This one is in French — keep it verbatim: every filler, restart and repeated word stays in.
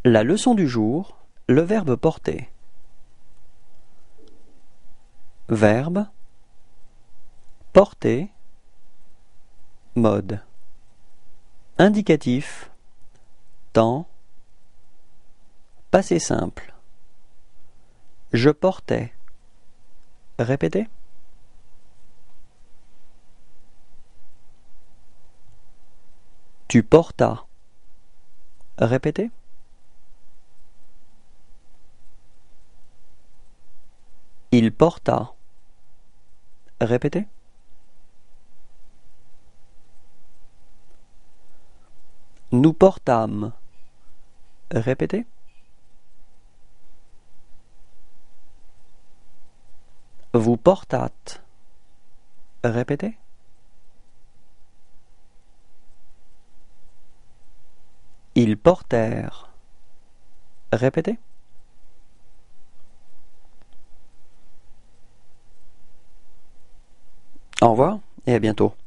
La leçon du jour, le verbe porter. Verbe, porter, mode. Indicatif, temps, passé simple. Je portais. Répétez. Tu portas. Répétez. Il porta. Répétez. Nous portâmes. Répétez. Vous portâtes. Répétez. Ils portèrent. Répétez. Au revoir et à bientôt.